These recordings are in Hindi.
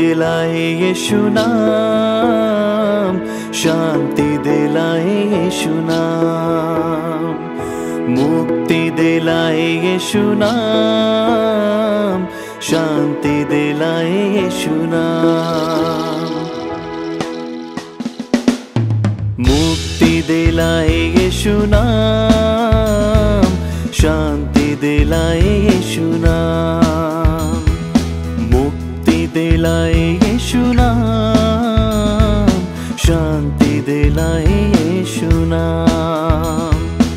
दिलाए यीशु नाम, शांति दिलाए यीशु नाम, मुक्ति दिलाए यीशु नाम, शांति दिलाए यीशु नाम, मुक्ति दिलाए यीशु नाम, शांति दिलाए यीशु नाम, मुक्ति दिलाए यीशु नाम, शांति दिलाए यीशु नाम।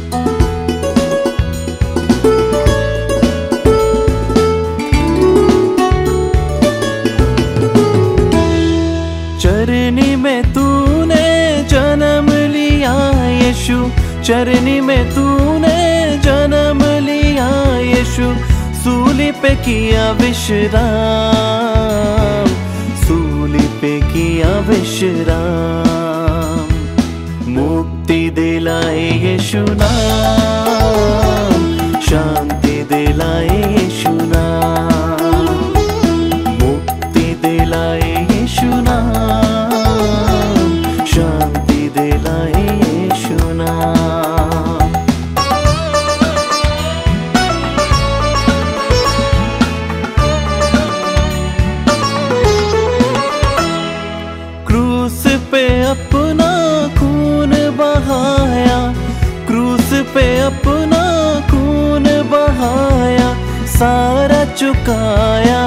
चरनी में तूने जन्म लिया यीशु, चरनी में तूने जन्म लिया यीशु, सूली पे किया विश्राम, सूली पे किया विश्राम, मुक्ति दिलाए यीशु नाम, शांति दिलाए यीशु नाम, मुक्ति दिलाए यीशु नाम, शांति दिलाए यीशु नाम। क्रूस पे अपना खून बहाया, क्रूस पे अपना खून बहाया, सारा चुकाया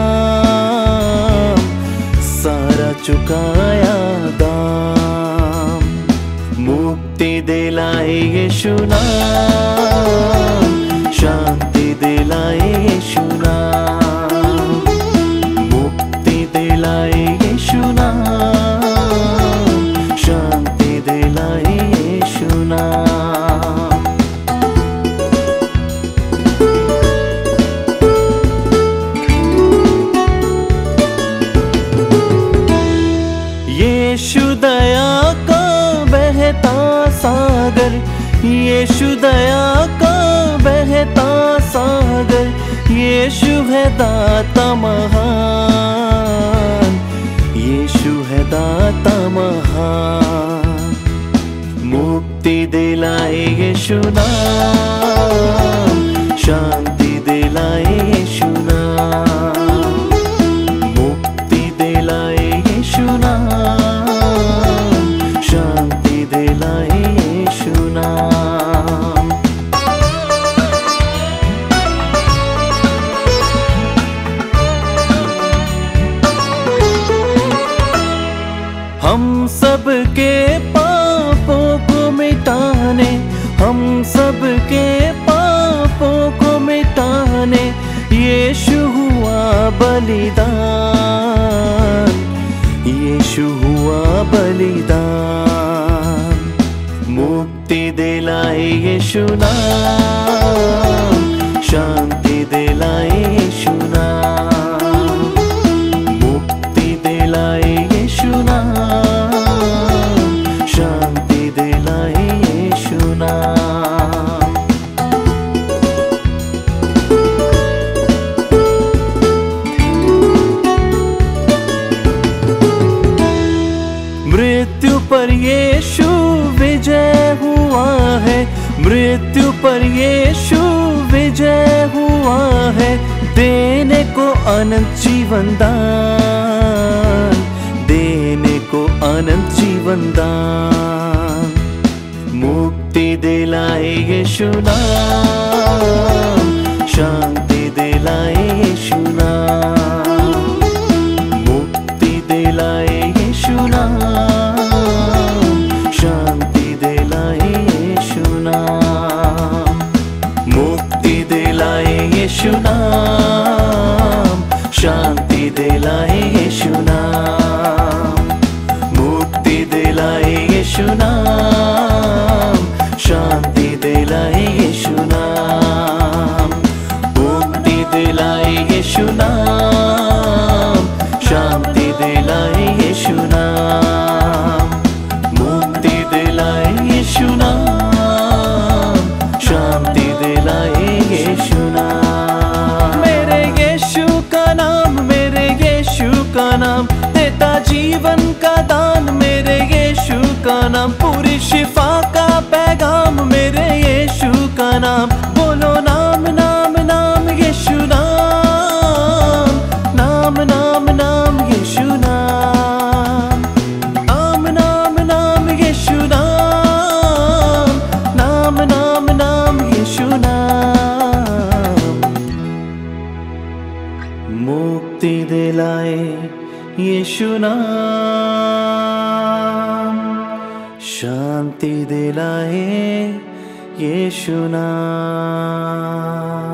दाम, सारा चुकाया दाम, मुक्ति दिलाए यीशु नाम, शांति दिलाए यीशु नाम, मुक्ति दिलाए यीशु नाम, शांति दिलाए यीशु नाम। यीशु दया का बहता सागर, यीशु दया का बहता सागर, यीशु है दाता महान, यीशु है दाता महान, मुक्ति दिलाए यीशु नाम, शांति दिलाए यीशु नाम, मुक्ति दिलाए यीशु नाम, शांति दिलाए यीशु नाम। हम सब के पापों को मिटाने, हम सब के पापों को मिटाने, यीशु हुआ बलिदान, यीशु हुआ बलिदान, मुक्ति दिलाए यीशु नाम, शांति दिलाए यीशु नाम, मुक्ति दिलाए यीशु नाम, शांति दिलाए यीशु नाम। मृत्यु पर यीशु विजय हुआ है, मृत्यु पर यीशु विजय हुआ है, देने को अनंत जीवन दान, देने को अनंत जीवन दान, मुक्ति दिलाए यीशु नाम, शांति दिलाए यीशु नाम, मुक्ति दिलाए यीशु नाम, शांति दिलाए यीशु नाम, मुक्ति दिलाए यीशु नाम, शांति दिलाए यीशु नाम, मुक्ति दिलाए यीशु नाम, शांति दिलाए यीशु नाम, मुक्ति दिलाए यीशु नाम, शांति दिलाए यीशु नाम, मुक्ति दिलाए यीशु नाम, शांति दिलाए यीशु नाम। मेरे यीशु का नाम, मेरे यीशु का नाम, का नाम, पूरी शिफा का पैगाम मेरे यीशु का नाम। बोलो नाम नाम नाम यीशु नाम, नाम नाम नाम यीशु नाम, नाम नाम नाम यीशु नाम, नाम नाम नाम यीशु नाम। मुक्ति दिलाए यीशु नाम, शांति दिलाए यीशु नाम।